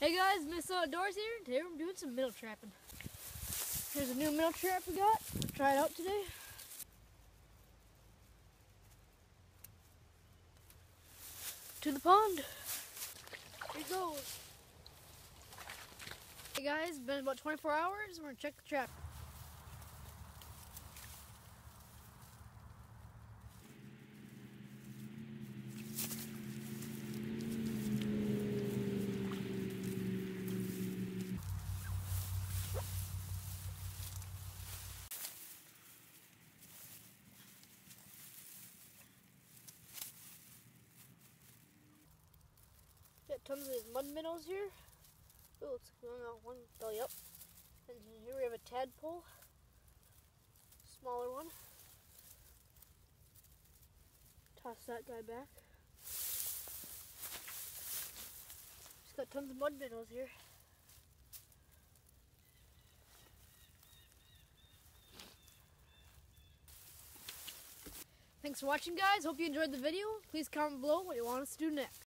Hey guys, Minnow Outdoors here. Today we're doing some minnow trapping. Here's a new minnow trap we got. We'll try it out today. To the pond. Here it goes. Hey guys, been about 24 hours. We're gonna check the trap. Got tons of these mud minnows here. Oh, it's going out one belly up. And here we have a tadpole, smaller one. Toss that guy back. Just got tons of mud minnows here. Thanks for watching, guys. Hope you enjoyed the video. Please comment below what you want us to do next.